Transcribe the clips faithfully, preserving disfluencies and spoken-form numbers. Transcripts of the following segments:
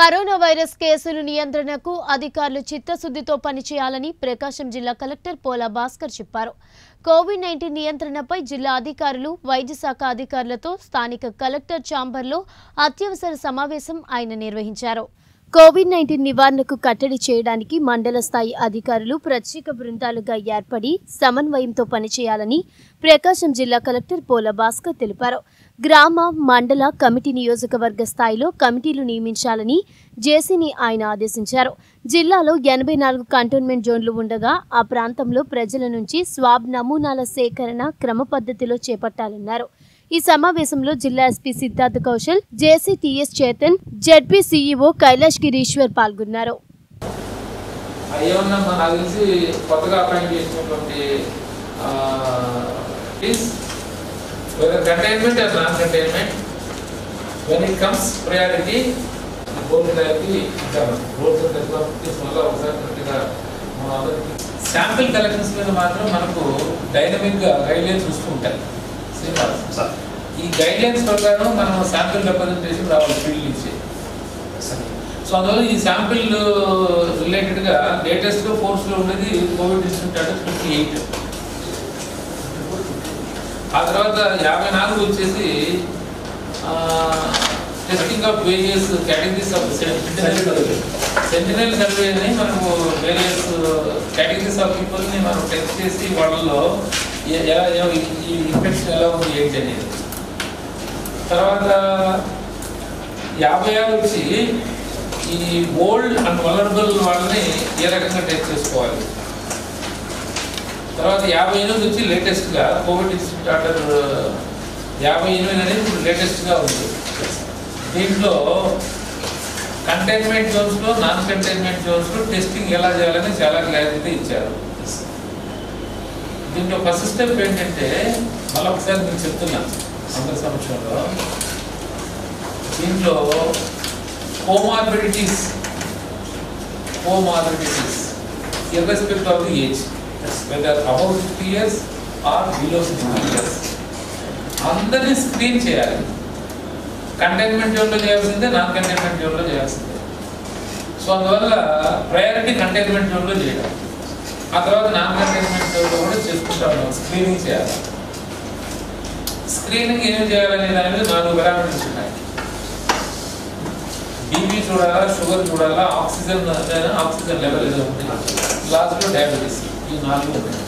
Corona virus కేసుల నియంత్రణకు అధికారులు చిత్తశుద్ధితో పనిచేయాలని ప్రకాశం జిల్లా కలెక్టర్ పోలా భాస్కర్ చెప్పారు. కోవిడ్ నైన్టీన్ నియంత్రణపై జిల్లా అధికారులు, వైద్య శాఖ అధికారులతో స్థానిక కలెక్టర్ ఛాంబర్లో అత్యవసర సమావేశం ఆయన నిర్వహించారు. కోవిడ్ నైన్టీన్ నివారణకు కట్టడి చేయడానికి మండల స్థాయి అధికారులు ప్రత్యేక బృందాలుగా ఏర్పడి సమన్వయంతో పనిచేయాలని ప్రకాశం జిల్లా కలెక్టర్ పోలా భాస్కర్ తెలిపారు. గ్రామ, మండల, కమిటీ, నియోజకవర్గ స్థాయిలో కమిటీలు నియమించాలని జేసీని ఆయన ఆదేశించారు. జిల్లాలో ఎనభై నాలుగు కంటోన్మెంట్ జోన్లు ఉండగా ఆ ప్రాంతంలో ప్రజల నుంచి స్వాబ్ నమూనాల సేకరణ క్రమ పద్ధతిలో చేపట్టాలన్నారు. ఈ సమావేశంలో జిల్లా SP Siddhartha Kaushal, JC TS Chetan, ZP CEO Kailash Gireeshwar పాల్గొన్నారు. శాంపిల్ కలెక్షన్స్ మీద మాత్రం మనకు డైనమిక్ గా గైడ్ లైన్స్ వస్తూ ఉంటాయి. ఈ గైడ్ లైన్స్ ప్రకారం మనం శాంపిల్ రిప్రజెంటేషన్ రావాలి ఫీల్డ్ నుంచి. సో అందువల్ల ఈ శాంపిల్ రిలేటెడ్ గా లేటెస్ట్ గా ఫోర్స్ లో ఉన్నది కోవిడ్ ఇన్స్టిట్యూట్ ఫిఫ్టీ ఎయిట్. ఆ తర్వాత యాభై నాలుగు వచ్చేసి testing of various categories of sentinel survey అని మనము వేరియస్ కేటగిరీస్ ఆఫ్ పీపుల్ని మనం టెస్ట్ చేసి వాళ్ళలో ఎలా ఈ ఇన్ఫెక్షన్ ఎలా ఉంది ఏంటి అనేది. తర్వాత యాభై ఆరు వచ్చి ఈ ఓల్డ్ అండ్ వలనరబుల్ వాళ్ళని ఏ రకంగా టెస్ట్ చేసుకోవాలి. తర్వాత యాభై ఎనిమిది వచ్చి లేటెస్ట్గా కోవిడ్ ఇన్స్టిట్యూట్ ఆర్డర్ యాభై ఎనిమిది అనేది ఇప్పుడు లేటెస్ట్గా ఉంది. దీంట్లో కంటైన్మెంట్ జోన్స్లో, నాన్ కంటైన్మెంట్ జోన్స్లో టెస్టింగ్ ఎలా చేయాలని చాలా క్లారిటీ ఇచ్చారు. దీంట్లో ఫస్ట్ స్టెప్ ఏంటంటే మళ్ళీ ఒకసారి నేను చెప్తున్నాను అందరి సంవత్సరంలో దీంట్లో comorbidities comorbidities irrespective of the age, whether above fifty years or below fifty years అందరినీ స్క్రీన్ చేయాలి. కంటైన్మెంట్ జోన్లో చేయాల్సిందే, నాన్ కంటైన్మెంట్ జోన్లో చేయాల్సిందే. సో అందువల్ల ప్రయారిటీ కంటైన్మెంట్ జోన్లో చేయడం, ఆ తర్వాత నాన్ కంటైన్మెంట్ జోన్లో కూడా చేసుకుంటాం. స్క్రీనింగ్ చేయాలి. స్క్రీనింగ్ ఏం చేయాలనే దాని మీద నాలుగు పారామీటర్స్ ఉన్నాయి. బీపీ చూడాలా, షుగర్ చూడాలా, ఆక్సిజన్ ఆక్సిజన్ లెవెల్ ఏదో ఉంది, లాస్ట్లో డయాబెటీస్. ఈ నాలుగు ఉన్నాయి.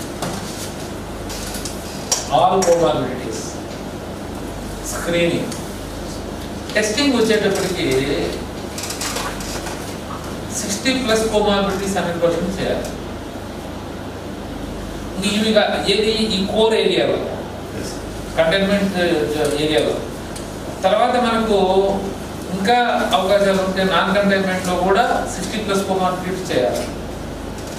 All comorbidities. స్క్రీనింగ్. టెస్టింగ్ వచ్చేటప్పటికి sixty plus comorbidities hundred percent చేయాలి. ఇవిగా ఏది ఈ కోర్ ఏరియాలో, కంటైన్మెంట్ ఏరియాలో. తర్వాత మనకు ఇంకా అవకాశాలు ఉంటే నాన్ కంటైన్మెంట్లో కూడా సిక్స్టీ ప్లస్ కోమార్బిడిటీస్ చేయాలి.